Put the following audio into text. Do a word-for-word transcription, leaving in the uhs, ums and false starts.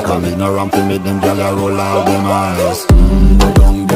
Cause me no ramp to make them gyal a roll out them eyes. mm, Go down